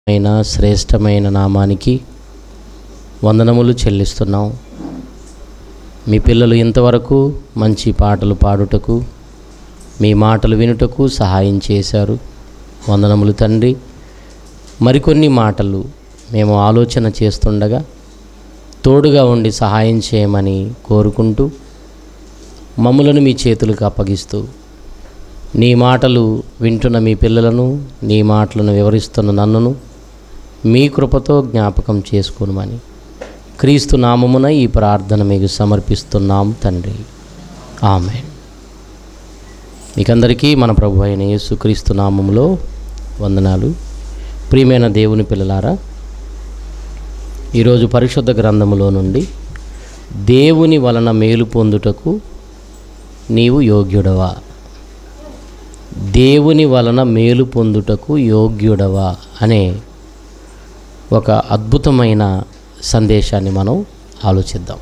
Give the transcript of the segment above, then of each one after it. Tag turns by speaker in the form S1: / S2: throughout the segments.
S1: అయిన శ్రేష్టమైన నామానికి వందనములు చెల్లిస్తున్నాం. మీ పిల్లలు ఇంతవరకు మంచి పాటలు పాడుటకు, మీ మాటలు వినుటకు సహాయం చేశారు. వందనములు తండ్రి. మరికొన్ని మాటలు మేము ఆలోచన చేస్తుండగా తోడుగా ఉండి సహాయం చేయమని కోరుకుంటూ మమ్ములను మీ చేతులకు అప్పగిస్తూ నీ మాటలు వింటున్న మీ పిల్లలను, నీ మాటలను వివరిస్తున్న నన్నును మీ కృపతో జ్ఞాపకం చేసుకోమని క్రీస్తు నామమున ఈ ప్రార్థన మీకు సమర్పిస్తున్నాం తండ్రి. ఆమేన్. మీకందరికీ మన ప్రభు అయిన యేసుక్రీస్తు నామములో వందనాలు. ప్రియమైన దేవుని పిల్లలారా, ఈరోజు పరిశుద్ధ గ్రంథములో నుండి దేవుని వలన మేలు పొందుటకు నీవు యోగ్యుడవా, దేవుని వలన మేలు పొందుటకు యోగ్యుడవా అనే ఒక అద్భుతమైన సందేశాన్ని మనం ఆలోచిద్దాం.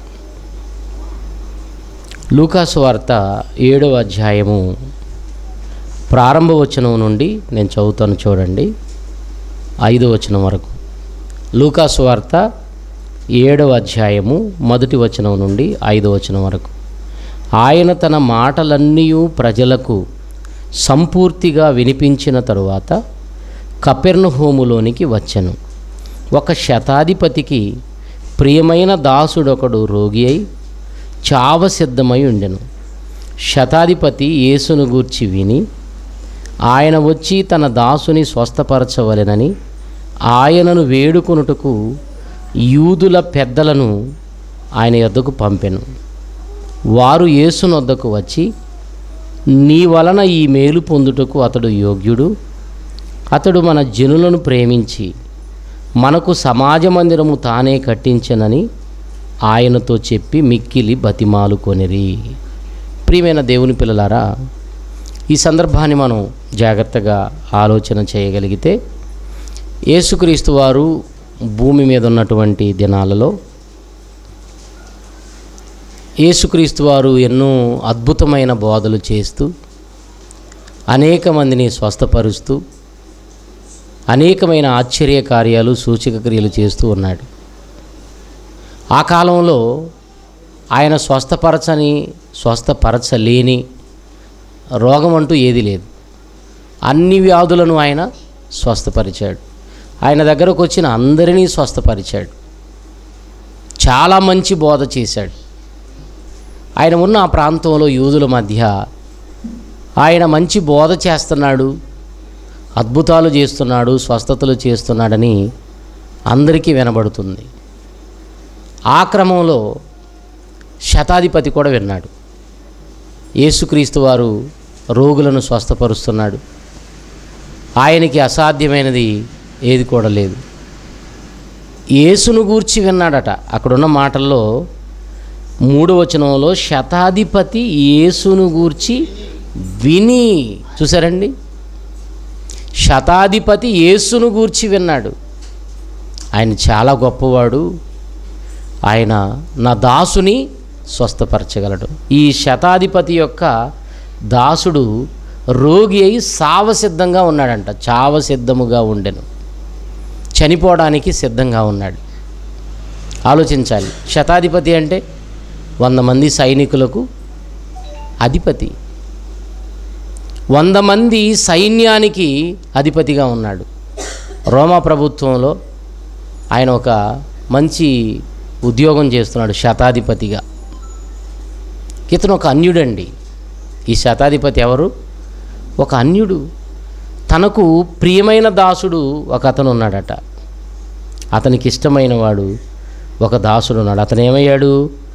S1: లూకాసు వార్త 7వ అధ్యాయము ప్రారంభ వచనం నుండి నేను చదువుతాను, చూడండి, 5వ వచనం వరకు. లూకాసు వార్త 7వ అధ్యాయము 1వ వచనం నుండి 5వ వచనం వరకు. ఆయన తన మాటలన్నీ ప్రజలకు సంపూర్తిగా వినిపించిన తరువాత కపెర్నహూములోనికి వచ్చెను. ఒక శతాధిపతికి ప్రియమైన దాసుడొకడు రోగి అయి చావసిద్ధమై ఉండెను. శతాధిపతి యేసును గూర్చి విని ఆయన వచ్చి తన దాసుని స్వస్థపరచవలెనని ఆయనను వేడుకొనుటకు యూదుల పెద్దలను ఆయన యొద్దకు పంపెను. వారు యేసునొద్దకు వచ్చి, నీ వలన ఈ మేలు పొందుటకు అతడు యోగ్యుడు, అతడు మన జనులను ప్రేమించి మనకు సమాజ మందిరము తానే కట్టించెనని ఆయనతో చెప్పి మిక్కిలి బతిమాలుకొనిరి. ప్రియమైన దేవుని పిల్లలారా, ఈ సందర్భాన్ని మనం జాగ్రత్తగా ఆలోచన చేయగలిగితే, యేసుక్రీస్తు వారు భూమి మీద ఉన్నటువంటి దినాలలో యేసుక్రీస్తు వారు ఎన్నో అద్భుతమైన బోధలు చేస్తూ అనేక మందిని స్వస్థపరుస్తూ అనేకమైన ఆశ్చర్య కార్యాలు, సూచక క్రియలు చేస్తూ ఉన్నాడు. ఆ కాలంలో ఆయన స్వస్థపరచలేని రోగం అంటూ ఏది లేదు. అన్ని వ్యాధులను ఆయన స్వస్థపరిచాడు. ఆయన దగ్గరకు వచ్చిన అందరినీ స్వస్థపరిచాడు. చాలా మంచి బోధ చేశాడు. ఆయన ఉన్న ఆ ప్రాంతంలో యూదుల మధ్య ఆయన మంచి బోధ చేస్తున్నాడు, అద్భుతాలు చేస్తున్నాడు, స్వస్థతలు చేస్తున్నాడని అందరికీ వినబడుతుంది. ఆ క్రమంలో శతాధిపతి కూడా విన్నాడు. యేసుక్రీస్తు వారు రోగులను స్వస్థపరుస్తున్నాడు, ఆయనకి అసాధ్యమైనది ఏది కూడా లేదు. యేసును గూర్చి విన్నాడట. అక్కడున్న మాటల్లో 3వ వచనంలో శతాధిపతి యేసును గూర్చి విని, చూసారండి, శతాధిపతి యేసును గూర్చి విన్నాడు. ఆయన చాలా గొప్పవాడు, ఆయన నా దాసుని స్వస్థపరచగలడు. ఈ శతాధిపతి యొక్క దాసుడు రోగి అయి సావసిద్ధంగా ఉన్నాడంట. చావసిద్ధముగా ఉండెను, చనిపోవడానికి సిద్ధంగా ఉన్నాడు. ఆలోచించాలి, శతాధిపతి అంటే 100 మంది సైనికులకు అధిపతి, 100 మంది సైన్యానికి అధిపతిగా ఉన్నాడు. రోమా ప్రభుత్వంలో ఆయన ఒక మంచి ఉద్యోగం చేస్తున్నాడు శతాధిపతిగా. ఇతను ఒక అన్యుడండి. ఈ శతాధిపతి ఎవరు? ఒక అన్యుడు. తనకు ప్రియమైన దాసుడు ఒక అతను ఉన్నాడట. అతనికి ఇష్టమైన వాడు ఒక దాసుడు ఉన్నాడు. అతను ఏమయ్యాడు?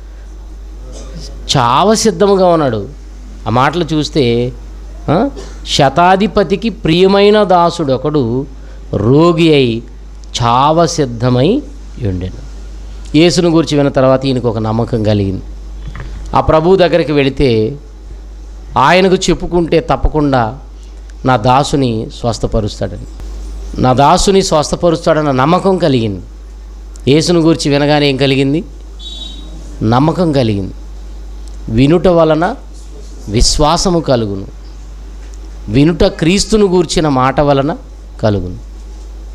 S1: చావసిద్ధముగా ఉన్నాడు. ఆ మాటలు చూస్తే శతాధిపతికి ప్రియమైన దాసుడు ఒకడు రోగి అయి చావసిద్ధమై ఉండెను. యేసును గురించి విన్న తర్వాత ఈయనకు ఒక నమ్మకం కలిగింది. ఆ ప్రభువు దగ్గరికి వెళితే ఆయనకు చెప్పుకుంటే తప్పకుండా నా దాసుని స్వస్థపరుస్తాడని, నా దాసుని స్వస్థపరుస్తాడన్న నమ్మకం కలిగింది. యేసును గురించి వినగానే ఏం కలిగింది? నమ్మకం కలిగింది. వినుట వలన విశ్వాసము కలుగును, వినుట క్రీస్తును గూర్చిన మాట వలన కలుగును.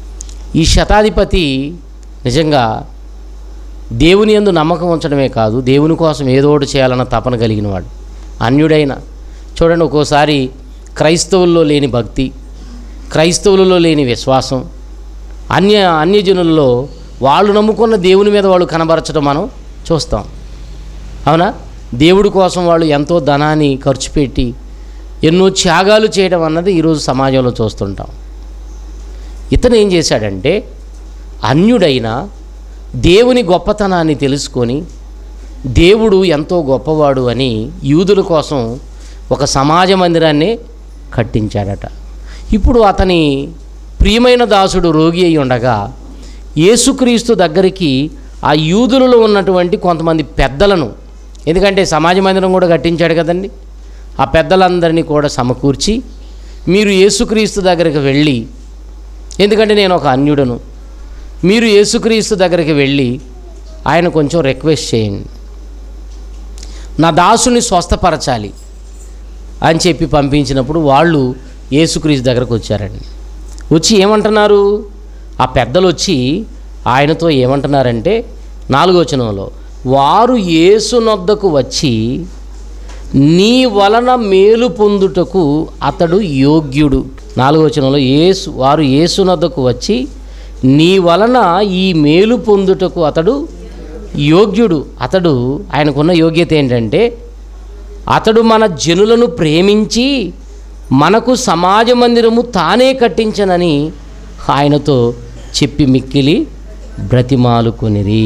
S1: ఈ శతాధిపతి నిజంగా దేవుని యందు నమ్మకం ఉంచడమే కాదు, దేవుని కోసం ఏదో ఒకటి చేయాలన్న తపన కలిగిన వాడు. అన్యుడైన చూడండి, ఒక్కోసారి క్రైస్తవుల్లో లేని భక్తి, క్రైస్తవులలో లేని విశ్వాసం, అన్యజనుల్లో వాళ్ళు నమ్ముకున్న దేవుని మీద వాళ్ళు కనబరచడం మనం చూస్తాం. అవునా? దేవుడి కోసం వాళ్ళు ఎంతో ధనాన్ని ఖర్చు పెట్టి ఎన్నో త్యాగాలు చేయడం అన్నది ఈరోజు సమాజంలో చూస్తుంటాం. ఇతను ఏం చేశాడంటే, అన్యుడైన దేవుని గొప్పతనాన్ని తెలుసుకొని దేవుడు ఎంతో గొప్పవాడు అని యూదుల కోసం ఒక సమాజ మందిరాన్ని కట్టించాడట. ఇప్పుడు అతని ప్రియమైన దాసుడు రోగి అయి ఉండగా యేసుక్రీస్తు దగ్గరికి ఆ యూదులలో ఉన్నటువంటి కొంతమంది పెద్దలను, ఎందుకంటే సమాజ మందిరం కూడా కట్టించాడు కదండి, ఆ పెద్దలందరినీ కూడా సమకూర్చి, మీరు యేసుక్రీస్తు దగ్గరికి వెళ్ళి, ఎందుకంటే నేను ఒక అన్యుడను, మీరు యేసుక్రీస్తు దగ్గరికి వెళ్ళి ఆయన కొంచెం రిక్వెస్ట్ చేయండి, నా దాసుని స్వస్థపరచాలి అని చెప్పి పంపించినప్పుడు వాళ్ళు యేసుక్రీస్తు దగ్గరకు వచ్చారండి. వచ్చి ఏమంటున్నారు, ఆ పెద్దలు వచ్చి ఆయనతో ఏమంటున్నారంటే 4వ వచనంలో, వారు యేసునొద్దకు వచ్చి నీ వలన మేలు పొందుటకు అతడు యోగ్యుడు. 4వ వచనంలో వారు యేసునొద్దకు వచ్చి నీ వలన ఈ మేలు పొందుటకు అతడు యోగ్యుడు. అతడు, ఆయనకున్న యోగ్యత ఏంటంటే, అతడు మన జనులను ప్రేమించి మనకు సమాజ మందిరము తానే కట్టించనని ఆయనతో చెప్పి మిక్కిలి బ్రతిమాలుకొనిరి.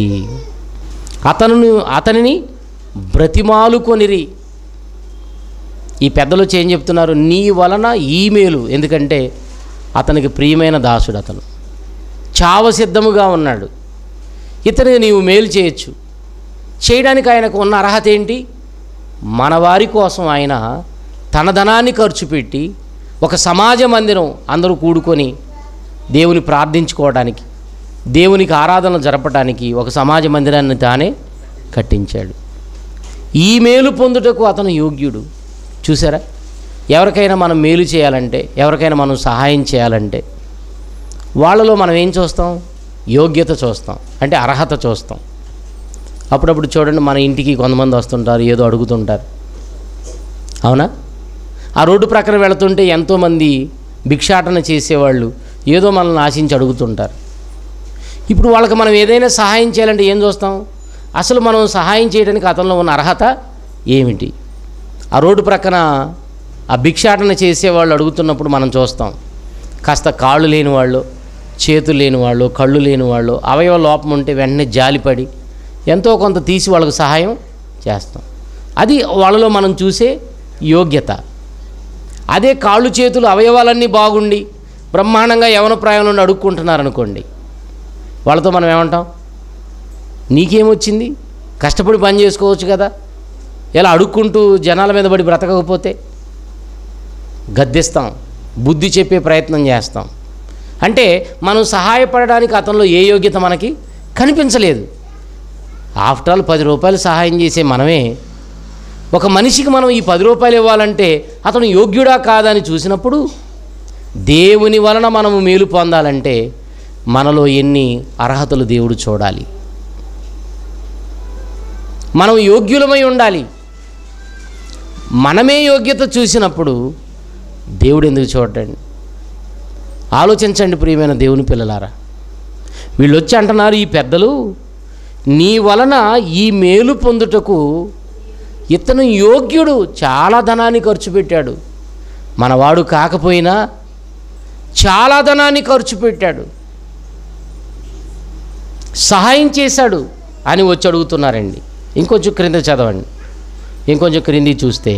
S1: అతనిని బ్రతిమాలుకొనిరి. ఈ పెద్దలు ఏం చెప్తున్నారు, నీ వలన ఈ మేలు, ఎందుకంటే అతనికి ప్రియమైన దాసుడు, అతను చావ సిద్ధముగా ఉన్నాడు, ఇతనికి నీవు మేలు చేయొచ్చు. చేయడానికి ఆయనకు ఉన్న అర్హత ఏంటి? మన వారి కోసం ఆయన తన ధనాన్ని ఖర్చు పెట్టి ఒక సమాజ మందిరం అందరూ కూడుకొని దేవుని ప్రార్థించుకోవడానికి, దేవునికి ఆరాధన జరపడానికి ఒక సమాజ మందిరాన్ని తానే కట్టించాడు. ఈ మేలు పొందుటకు అతను యోగ్యుడు. చూసారా? ఎవరికైనా మనం మేలు చేయాలంటే, ఎవరికైనా మనం సహాయం చేయాలంటే వాళ్ళలో మనం ఏం చూస్తాం? యోగ్యత చూస్తాం, అంటే అర్హత చూస్తాం. అప్పుడప్పుడు చూడండి, మన ఇంటికి కొంతమంది వస్తుంటారు, ఏదో అడుగుతుంటారు, అవునా? ఆ రోడ్డు ప్రక్కన వెళుతుంటే ఎంతోమంది భిక్షాటన చేసేవాళ్ళు ఏదో మనల్ని ఆశించి అడుగుతుంటారు. ఇప్పుడు వాళ్ళకి మనం ఏదైనా సహాయం చేయాలంటే ఏం చూస్తాం? అసలు మనం సహాయం చేయడానికి అతనిలో ఉన్న అర్హత ఏమిటి? ఆ రోడ్డు ప్రక్కన ఆ భిక్షాటన చేసేవాళ్ళు అడుగుతున్నప్పుడు మనం చూస్తాం, కాస్త కాళ్ళు లేని వాళ్ళు, చేతులు లేని వాళ్ళు, కళ్ళు లేని వాళ్ళు, అవయవ లోపం ఉంటే వెంటనే జాలిపడి ఎంతో కొంత తీసి వాళ్ళకు సహాయం చేస్తాం. అది వాళ్ళలో మనం చూసే యోగ్యత. అదే కాళ్ళు చేతులు అవయవాలన్నీ బాగుండి బ్రహ్మాండంగా యవన ప్రాయంలో అడుక్కుంటున్నారనుకోండి, వాళ్ళతో మనం ఏమంటాం? నీకేమొచ్చింది, కష్టపడి పని చేసుకోవచ్చు కదా, ఇలా అడుక్కుంటూ జనాల మీద పడి బ్రతకకపోతే గద్దిస్తాం, బుద్ధి చెప్పే ప్రయత్నం చేస్తాం. అంటే మనం సహాయపడడానికి అతనిలో ఏ యోగ్యత మనకి కనిపించలేదు. ఆఫ్టర్ ఆల్ 10 రూపాయలు సహాయం చేసే మనమే ఒక మనిషికి మనం ఈ 10 రూపాయలు ఇవ్వాలంటే అతను యోగ్యుడా కాదని చూసినప్పుడు, దేవుని వలన మనము మేలు పొందాలంటే మనలో ఎన్ని అర్హతలు దేవుడు చూడాలి. మనం యోగ్యులమై ఉండాలి. మనమే యోగ్యత చూసినప్పుడు దేవుడు ఎందుకు చూడండి? ఆలోచించండి ప్రియమైన దేవుని పిల్లలారా. వీళ్ళు వచ్చి అంటున్నారు, ఈ పెద్దలు, నీ వలన ఈ మేలు పొందుటకు ఇతను యోగ్యుడు, చాలా ధనాన్ని ఖర్చు పెట్టాడు, మనవాడు కాకపోయినా చాలా ధనాన్ని ఖర్చు పెట్టాడు, సహాయం చేశాడు అని వచ్చి అడుగుతున్నారండి. ఇంకొంచెం క్రింద చదవండి, ఇంకొంచెం క్రింది చూస్తే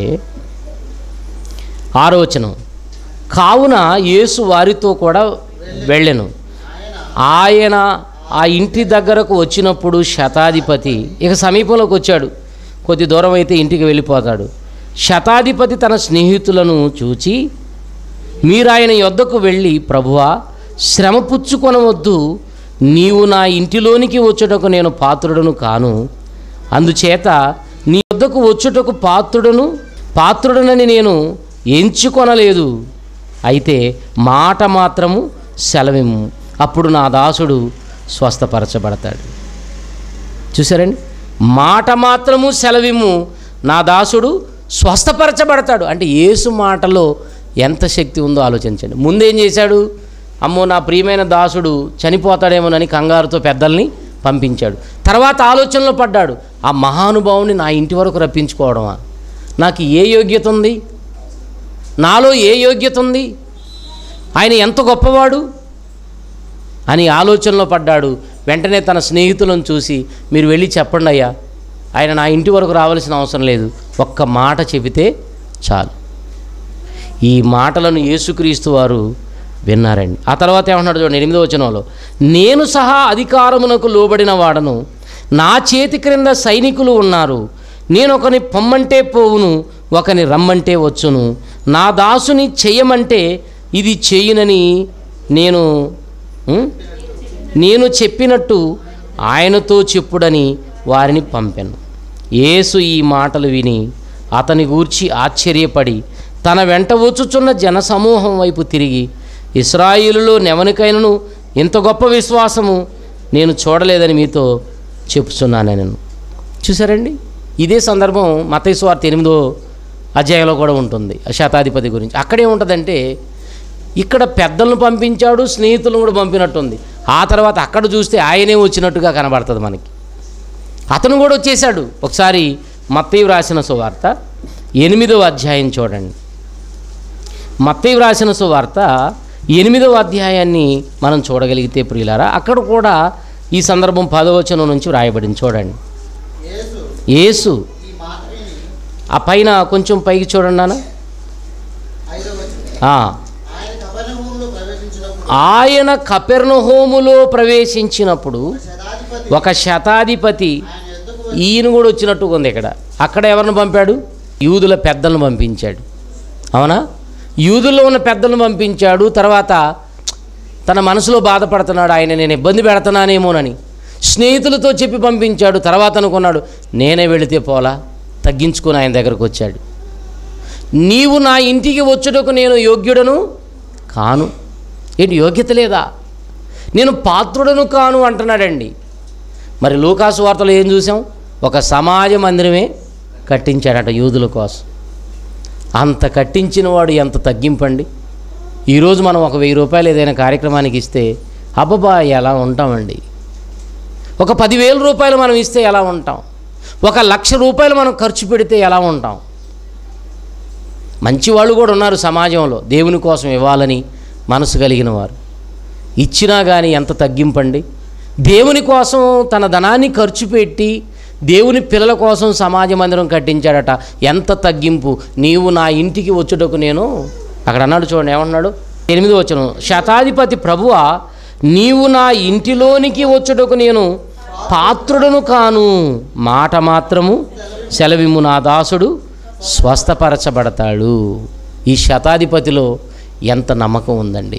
S1: 6వ వచనం, కావున యేసు వారితో కూడా వెళ్ళెను. ఆయన ఆ ఇంటి దగ్గరకు వచ్చినప్పుడు శతాధిపతి, ఇక సమీపంలోకి వచ్చాడు, కొద్ది దూరం అయితే ఇంటికి వెళ్ళిపోతాడు. శతాధిపతి తన స్నేహితులను చూచి, మీరు ఆయన యొద్దకు వెళ్ళి, ప్రభువా, శ్రమ పుచ్చుకొనవద్దు, నీవు నా ఇంటిలోనికి వచ్చుటకు నేను పాత్రుడను కాను, అందుచేత నీ యొద్దకు వచ్చుటకు పాత్రుడనని నేను ఎంచుకొనలేదు, అయితే మాట మాత్రము సెలవిమ్ము, అప్పుడు నా దాసుడు స్వస్థపరచబడతాడు. చూసారండి, మాట మాత్రము సెలవిమ్ము, నా దాసుడు స్వస్థపరచబడతాడు. అంటే యేసు మాటలో ఎంత శక్తి ఉందో ఆలోచించండి. ముందేం చేశాడు? అమ్మో నా ప్రియమైన దాసుడు చనిపోతాడేమోనని కంగారుతో పెద్దల్ని పంపించాడు. తర్వాత ఆలోచనలో పడ్డాడు, ఆ మహానుభావుని నా ఇంటి వరకు రప్పించుకోవడమా? నాకు ఏ యోగ్యత ఉంది? నాలో ఏ యోగ్యత ఉంది? ఆయన ఎంత గొప్పవాడు అని ఆలోచనలో పడ్డాడు. వెంటనే తన స్నేహితులను చూసి, మీరు వెళ్ళి చెప్పండి అయ్యా, ఆయన నా ఇంటి వరకు రావాల్సిన అవసరం లేదు, ఒక్క మాట చెబితే చాలు. ఈ మాటలను యేసుక్రీస్తు వారు విన్నారండి. ఆ తర్వాత ఏమన్నాడు చూడండి, 8వ వచనంలో, నేను సహా అధికారమునకు లోబడిన వాడను, నా చేతి క్రింద సైనికులు ఉన్నారు, నేను ఒకని పొమ్మంటే పోవును, ఒకని రమ్మంటే వచ్చును, నా దాసుని చెయ్యమంటే ఇది చేయునని నేను చెప్పినట్టు ఆయనతో చెప్పుడని వారిని పంపాను. యేసు ఈ మాటలు విని అతని గూర్చి ఆశ్చర్యపడి తన వెంట వచ్చుచున్న జనసమూహం వైపు తిరిగి, ఇశ్రాయేలులో నెవనికైనను ఇంత గొప్ప విశ్వాసము నేను చూడలేదని మీతో చెప్పుచున్నాను నేను. చూసారండి, ఇదే సందర్భం మత్తయి సువార్త 8వ అధ్యాయంలో కూడా ఉంటుంది. శతాధిపతి గురించి అక్కడే ఉంటుందంటే, ఇక్కడ పెద్దలను పంపించాడు, స్నేహితులను కూడా పంపినట్టుంది. ఆ తర్వాత అక్కడ చూస్తే ఆయనే వచ్చినట్టుగా కనబడుతుంది మనకి. అతను కూడా వచ్చేసాడు. ఒకసారి మత్తయి రాసిన సువార్త 8వ అధ్యాయం చూడండి. మత్తయి రాసిన సువార్త 8వ అధ్యాయాన్ని మనం చూడగలిగితే ప్రియులారా, అక్కడ కూడా ఈ సందర్భం 10వ వచనం నుంచి వ్రాయబడింది. చూడండి, యేసు ఆ పైన కొంచెం పైకి చూడండి నాన్న. ఆయన కపెర్నహూములో ప్రవేశించినప్పుడు ఒక శతాధిపతి, ఈయన కూడా వచ్చినట్టుగా ఉంది ఇక్కడ. అక్కడ ఎవరిని పంపాడు? యూదుల పెద్దలను పంపించాడు. అవునా? యూదుల్లో ఉన్న పెద్దలను పంపించాడు. తర్వాత తన మనసులో బాధపడుతున్నాడు, ఆయన నేను ఇబ్బంది పెడుతున్నానేమోనని స్నేహితులతో చెప్పి పంపించాడు. తర్వాత అనుకున్నాడు, నేనే వెళితే పోలా, తగ్గించుకొని ఆయన దగ్గరకు వచ్చాడు. నీవు నా ఇంటికి వచ్చుటకు నేను యోగ్యుడను కాను. ఏంటి, యోగ్యత లేదా? నేను పాత్రుడను కాను అంటున్నాడండి. మరి లూకాసు వార్తలో ఏం చూసాం? ఒక సమాజ మందిరమే కట్టించాడట యూదుల కోసం. అంత కట్టించిన వాడు ఎంత తగ్గింపండి. ఈరోజు మనం ఒక 1000 రూపాయలు ఏదైనా కార్యక్రమానికి ఇస్తే అబ్బబ్బా ఎలా ఉంటామండి. ఒక 10,000 రూపాయలు మనం ఇస్తే ఎలా ఉంటాం? 1,00,000 రూపాయలు మనం ఖర్చు పెడితే ఎలా ఉంటాం? మంచివాళ్ళు కూడా ఉన్నారు సమాజంలో, దేవుని కోసం ఇవ్వాలని మనసు కలిగిన వారు. ఇచ్చినా కానీ ఎంత తగ్గింపండి. దేవుని కోసం తన ధనాన్ని ఖర్చు పెట్టి దేవుని పిల్లల కోసం సమాజ మందిరం కట్టించాడట. ఎంత తగ్గింపు. నీవు నా ఇంటికి వచ్చుటకు నేను, అక్కడ అన్నాడు చూడండి, ఏమన్నాడు? 8వ వచనం, శతాధిపతి ప్రభువా, నీవు నా ఇంటిలోనికి వచ్చుటకు నేను పాత్రుడను కాను, మాట మాత్రము సెలవిమ్ము, నా దాసుడు స్వస్థపరచబడతాడు. ఈ శతాధిపతిలో ఎంత నమ్మకం ఉందండి.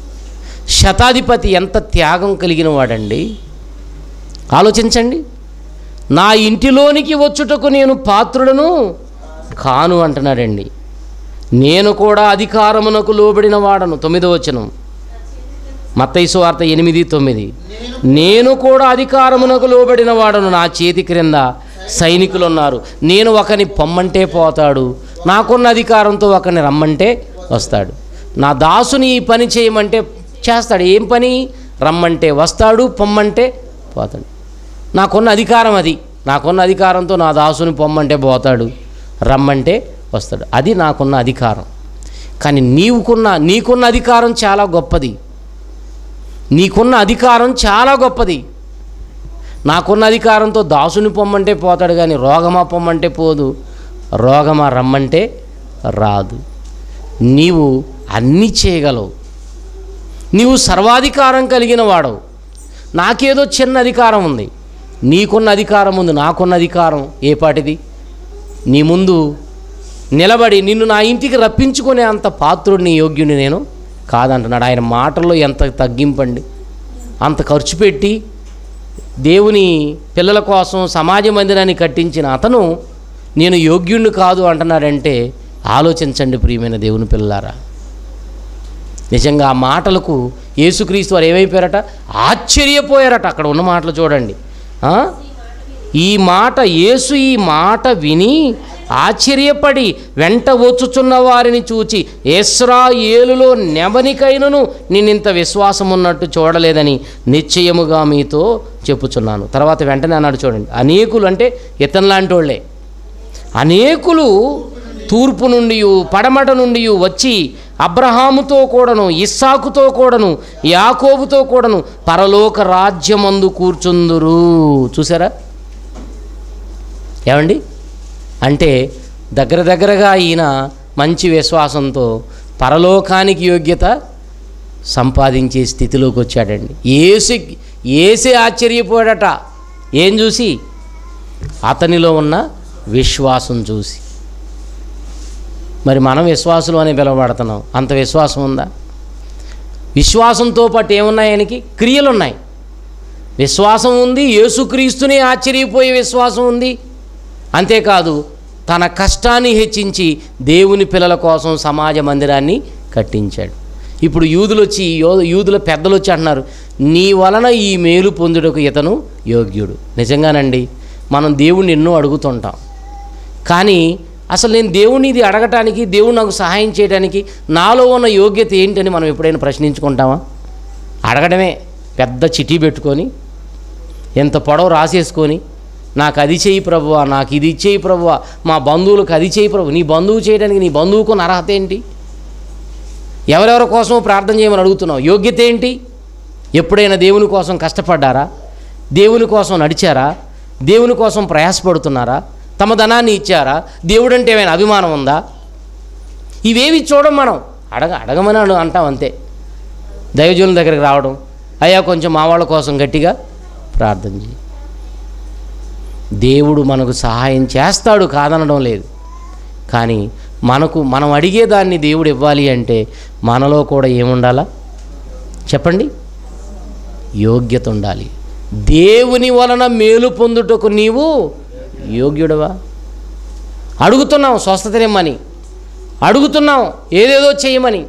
S1: శతాధిపతి ఎంత త్యాగం కలిగిన వాడండి. ఆలోచించండి. నా ఇంటిలోనికి వచ్చుటకు నేను పాత్రుడను కాను అంటున్నాడండి. నేను కూడా అధికారమునకు లోబడిన వాడను. 9వ వచనం, మత్తయి సువార్త 8:9, నేను కూడా అధికారమునకు లోబడిన వాడను, నా చేతి క్రింద సైనికులు ఉన్నారు, నేను ఒకని పొమ్మంటే పోతాడు, నాకున్న అధికారంతో ఒకని రమ్మంటే వస్తాడు, నా దాసుని ఈ పని చేయమంటే చేస్తాడు. ఏం పని? రమ్మంటే వస్తాడు, పొమ్మంటే పోతాడు. నాకున్న అధికారం అది. నాకున్న అధికారంతో నా దాసుని పొమ్మంటే పోతాడు, రమ్మంటే వస్తాడు. అది నాకున్న అధికారం. కానీ నీకున్న అధికారం చాలా గొప్పది. నీకున్న అధికారం చాలా గొప్పది. నాకున్న అధికారంతో దాసుని పొమ్మంటే పోతాడు, కానీ రోగమా పొమ్మంటే పోదు, రోగమా రమ్మంటే రాదు. నీవు అన్నీ చేయగలవు. నీవు సర్వాధికారం కలిగిన వాడవు. నాకేదో చిన్న అధికారం ఉంది, నీకున్న అధికారం ఉంది. నాకున్న అధికారం ఏ పాటిది? నీ ముందు నిలబడి నిన్ను నా ఇంటికి రప్పించుకునే అంత పాత్రుడిని, యోగ్యుని నేను కాదంటున్నాడు. ఆయన మాటల్లో ఎంత తగ్గింపండి. అంత ఖర్చు పెట్టి దేవుని పిల్లల కోసం సమాజ మందిరాన్ని కట్టించిన అతను నేను యోగ్యుణ్ణి కాదు అంటున్నాడంటే ఆలోచించండి ప్రియమైన దేవుని పిల్లలారా. నిజంగా ఆ మాటలకు యేసుక్రీస్తు వారు ఏమైపోయారట? ఆశ్చర్యపోయారట. అక్కడ ఉన్న మాటలు చూడండి. ఈ మాట యేసు ఈ మాట విని ఆశ్చర్యపడి వెంట వచ్చుచున్న వారిని చూచి, ఇశ్రాయేలులో నెవనికైనను నేనింత విశ్వాసం ఉన్నట్టు చూడలేదని నిశ్చయముగా మీతో చెప్పుచున్నాను. తర్వాత వెంటనే అన్నాడు చూడండి, అనేకులు అంటే ఇతనిలాంటి వాళ్ళే, అనేకులు తూర్పు నుండి పడమట నుండి వచ్చి అబ్రహాముతో కూడాను, ఇస్సాకుతో కూడాను, యాకోబుతో కూడాను పరలోక రాజ్యమందు కూర్చుందురు. చూసారా ఏమండి? అంటే దగ్గరగా ఈయన మంచి విశ్వాసంతో పరలోకానికి యోగ్యత సంపాదించే స్థితిలోకి వచ్చాడండి. ఏసే ఆశ్చర్యపోయాడట. ఏం చూసి? అతనిలో ఉన్న విశ్వాసం చూసి. మరి మనం విశ్వాసులు అని పిలువబడుతున్నాం. అంత విశ్వాసం ఉందా? విశ్వాసంతో పాటు ఏమున్నాయి? ఆయనకి క్రియలు ఉన్నాయి. విశ్వాసం ఉంది, యేసుక్రీస్తుని ఆశ్చర్యపోయే విశ్వాసం ఉంది. అంతేకాదు తన కష్టాన్ని హెచ్చించి దేవుని పిల్లల కోసం సమాజ మందిరాన్ని కట్టించాడు. ఇప్పుడు యూదుల పెద్దలు వచ్చి అంటున్నారు, నీ వలన ఈ మేలు పొందుటకు ఇతను యోగ్యుడు. నిజంగానండి, మనం దేవుణ్ణి ఎన్నో అడుగుతుంటాం. కానీ అసలు నేను దేవుణ్ణి ఇది అడగటానికి, దేవుడు నాకు సహాయం చేయడానికి నాలో ఉన్న యోగ్యత ఏంటని మనం ఎప్పుడైనా ప్రశ్నించుకుంటామా? అడగడమే. పెద్ద చిట్టి పెట్టుకొని ఎంత పొడవు రాసేసుకొని, నాకు అది చేయి ప్రభువా, నాకు ఇది ఇచ్చేయి ప్రభువా, మా బంధువులకు అది చేయి ప్రభు. నీ బంధువు చేయడానికి నీ బంధువుకు అర్హత ఏంటి? ఎవరెవరి కోసమో ప్రార్థన చేయమని అడుగుతున్నావు. యోగ్యత ఏంటి? ఎప్పుడైనా దేవుని కోసం కష్టపడ్డారా? దేవుని కోసం నడిచారా? దేవుని కోసం ప్రయాసపడుతున్నారా? తమ ధనాన్ని ఇచ్చారా? దేవుడు అంటే ఏమైనా అభిమానం ఉందా? ఇవేవి చూడం. మనం అడగమని అంటాం అంతే. దైవజనుల దగ్గరికి రావడం, అయ్యా కొంచెం మా వాళ్ళ కోసం గట్టిగా ప్రార్థన చేయి. దేవుడు మనకు సహాయం చేస్తాడు, కాదనడం లేదు. కానీ మనం అడిగేదాన్ని దేవుడు ఇవ్వాలి అంటే మనలో కూడా ఏముండాలా చెప్పండి? యోగ్యత ఉండాలి. దేవుని వలన మేలు పొందుటకు నీవు యోగ్యుడవా? అడుగుతున్నాం స్వస్థతనిమ్మని, అడుగుతున్నాం ఏదేదో చేయమని.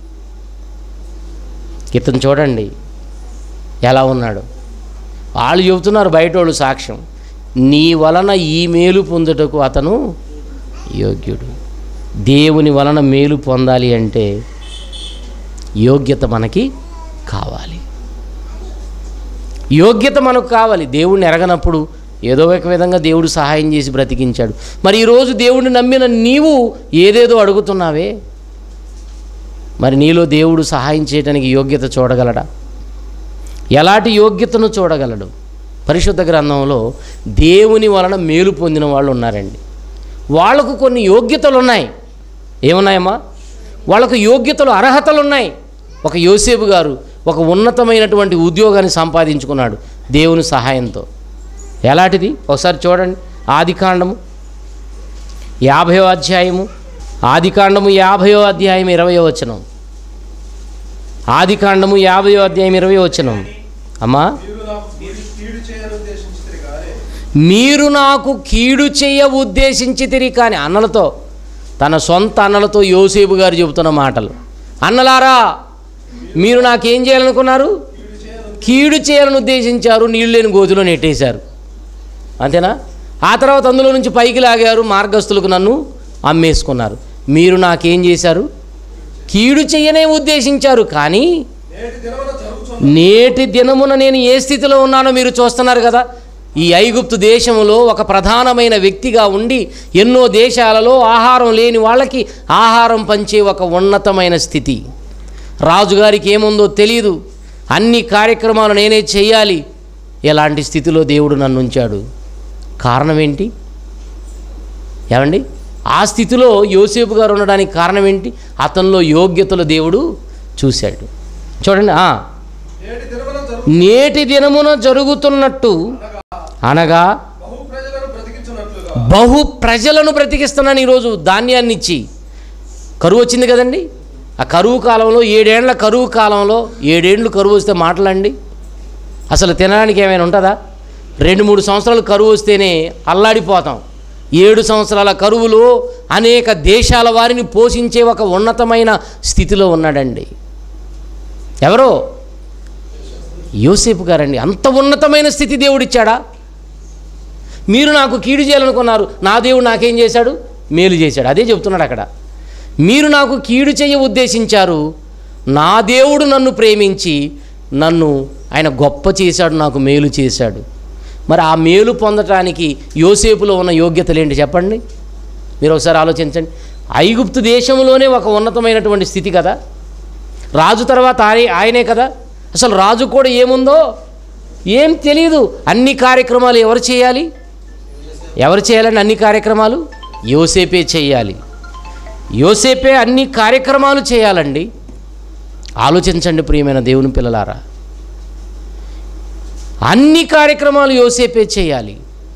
S1: ఇతను చూడండి ఎలా ఉన్నాడు. వాళ్ళు చెబుతున్నారు, బయట వాళ్ళు సాక్ష్యం, నీ వలన ఈ మేలు పొందుటకు అతను యోగ్యుడు. దేవుని వలన మేలు పొందాలి అంటే యోగ్యత మనకి కావాలి. యోగ్యత మనకు కావాలి. దేవుడిని ఎరగనప్పుడు ఏదో ఒక విధంగా దేవుడు సహాయం చేసి బ్రతికించాడు. మరి ఈరోజు దేవుడిని నమ్మిన నీవు ఏదేదో అడుగుతున్నావే, మరి నీలో దేవుడు సహాయం చేయడానికి యోగ్యత చూడగలడా? ఎలాంటి యోగ్యతను చూడగలడు? పరిశుద్ధ గ్రంథంలో దేవుని వలన మేలు పొందిన వాళ్ళు ఉన్నారండి. వాళ్లకు కొన్ని యోగ్యతలు ఉన్నాయి. ఏమున్నాయమ్మా? వాళ్ళకు యోగ్యతలు, అర్హతలు ఉన్నాయి. ఒక యోసేపు గారు ఒక ఉన్నతమైనటువంటి ఉద్యోగాన్ని సంపాదించుకున్నాడు దేవుని సహాయంతో. ఎలాంటిది? ఒకసారి చూడండి. ఆదికాండము 50వ అధ్యాయము, ఆదికాండము 50వ అధ్యాయం 20వ వచనం. ఆదికాండము 50వ అధ్యాయం 20వ వచనం. అమ్మా, మీరు నాకు కీడు చేయ ఉద్దేశించితిరి కానీ, అన్నలతో, తన సొంత అన్నలతో యోసేపు గారు చెబుతున్న మాటలు. అన్నలారా, మీరు నాకేం చేయాలనుకున్నారు? కీడు చేయాలని ఉద్దేశించారు, నీళ్ళు లేని గోతిలో నెట్టేశారు. అంతేనా? ఆ తర్వాత అందులో నుంచి పైకి లాగారు, మార్గస్తులకు నన్ను అమ్మేసుకున్నారు. మీరు నాకేం చేశారు? కీడు చేయనే ఉద్దేశించారు. కానీ నేటి దినమున నేను ఏ స్థితిలో ఉన్నానో మీరు చూస్తున్నారు కదా. ఈ ఐగుప్తు దేశంలో ఒక ప్రధానమైన వ్యక్తిగా ఉండి ఎన్నో దేశాలలో ఆహారం లేని వాళ్ళకి ఆహారం పంచే ఒక ఉన్నతమైన స్థితి. రాజుగారికి ఏముందో తెలియదు, అన్ని కార్యక్రమాలు నేనే చేయాలి. ఎలాంటి స్థితిలో దేవుడు నన్ను ఉంచాడు? కారణం ఏంటి ఏమండి? ఆ స్థితిలో యోసేపు గారు ఉండడానికి కారణం ఏంటి? అతనిలో యోగ్యతలు దేవుడు చూశాడు. చూడండి, నేటి దినమున జరుగుతున్నట్టు అనగా బహు ప్రజలను బ్రతికిస్తున్నాను. ఈరోజు ధాన్యాన్ని ఇచ్చి కరువు వచ్చింది కదండి. ఆ కరువు కాలంలో 7 ఏళ్ల కరువు కాలంలో 7 ఏళ్ళు కరువు వస్తే మాటలండి అసలు తినడానికి ఏమైనా ఉంటుందా? 2-3 సంవత్సరాలు కరువు వస్తేనే అల్లాడిపోతాం. 7 సంవత్సరాల కరువులో అనేక దేశాల వారిని పోషించే ఒక ఉన్నతమైన స్థితిలో ఉన్నాడండి. ఎవరో యోసేపు గారండి. అంత ఉన్నతమైన స్థితి దేవుడిచ్చాడా? మీరు నాకు కీడు చేయాలనుకున్నారు, నా దేవుడు నాకేం చేశాడు? మేలు చేశాడు. అదే చెప్తున్నాడు అక్కడ. మీరు నాకు కీడు చేయ ఉద్దేశించారు, నా దేవుడు నన్ను ప్రేమించి నన్ను ఆయన గొప్ప చేశాడు, నాకు మేలు చేశాడు. మరి ఆ మేలు పొందటానికి యోసేపులో ఉన్న యోగ్యతలు ఏంటి చెప్పండి? మీరు ఒకసారి ఆలోచించండి. ఐగుప్తు దేశంలోనే ఒక ఉన్నతమైనటువంటి స్థితి కదా, రాజు తర్వాత ఆయనే కదా. అసలు రాజు కూడా ఏముందో ఏం తెలియదు. అన్ని కార్యక్రమాలు ఎవరు చేయాలి? ఎవరు చేయాలండి అన్ని కార్యక్రమాలు? యోసేపే చేయాలి. యోసేపే అన్ని కార్యక్రమాలు చేయాలండి. ఆలోచించండి ప్రియమైన దేవుని పిల్లలారా, అన్ని కార్యక్రమాలు యోసేపే చేయాలి.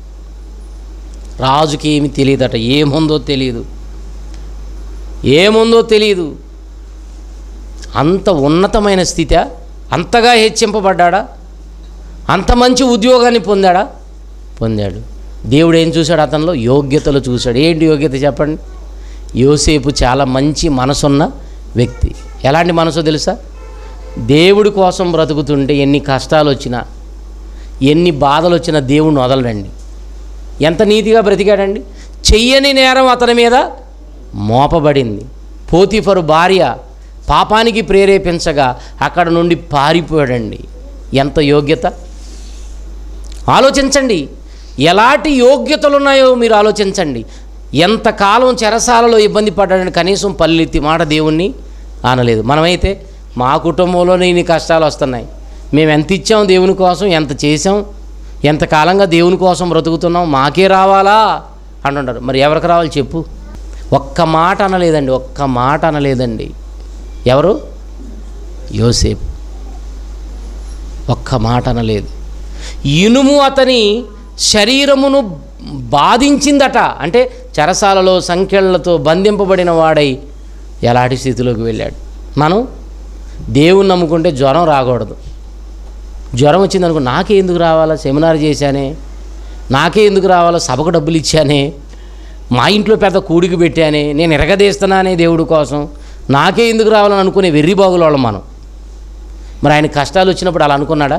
S1: రాజుకి ఏమి తెలియదట, ఏముందో తెలియదు, ఏముందో తెలియదు. అంత ఉన్నతమైన స్థితి, అంతగా హెచ్చింపబడ్డా, అంత మంచి ఉద్యోగాన్ని పొందాడు. దేవుడు ఏం చూశాడు? అతనిలో యోగ్యతలు చూశాడు. ఏంటి యోగ్యత చెప్పండి? యోసేపు చాలా మంచి మనసున్న వ్యక్తి. ఎలాంటి మనసో తెలుసా? దేవుడి కోసం బ్రతుకుతుంటే ఎన్ని కష్టాలు వచ్చినా, ఎన్ని బాధలు వచ్చినా దేవుడిని వదలడండి. ఎంత నీతిగా బ్రతికాడండి. చెయ్యని నేరం అతని మీద మోపబడింది. పోతీఫరు భార్య పాపానికి ప్రేరేపించగా అక్కడ నుండి పారిపోయాడండి. ఎంత యోగ్యత! ఆలోచించండి. ఎలాంటి యోగ్యతలు ఉన్నాయో మీరు ఆలోచించండి. ఎంతకాలం చెరసాలలో ఇబ్బంది పడ్డాడని కనీసం పల్లెత్తి మాట దేవుణ్ణి అనలేదు. మనమైతే మా కుటుంబంలోనే ఇన్ని కష్టాలు వస్తున్నాయి, మేము ఎంత ఇచ్చాం దేవుని కోసం, ఎంత చేసాం, ఎంతకాలంగా దేవుని కోసం బ్రతుకుతున్నాం, మాకే రావాలా అంటుంటారు. మరి ఎవరికి రావాలి చెప్పు? ఒక్క మాట అనలేదండి, ఒక్క మాట అనలేదండి. ఎవరు? యోసేపు. ఒక్క మాట అనలేదు. ఇనుము అతని శరీరమును బాధించిందట. అంటే చెరసాలలో సంకెళ్లతో బంధింపబడిన వాడై ఎలాంటి స్థితిలోకి వెళ్ళాడు. మనం దేవుని నమ్ముకుంటే జ్వరం రాకూడదు. జ్వరం వచ్చిందనుకో, నాకే ఎందుకు రావాలా, సెమినార్ చేశానే, నాకే ఎందుకు రావాలా, సభకు డబ్బులు ఇచ్చానే, మా ఇంట్లో పెద్ద కూడికి పెట్టానే, నేను ఎరగదీస్తున్నానే దేవుడి కోసం, నాకే ఎందుకు రావాలని అనుకునే వెర్రి బాగుల వాళ్ళం మనం. మరి ఆయన కష్టాలు వచ్చినప్పుడు అలా అనుకున్నాడా?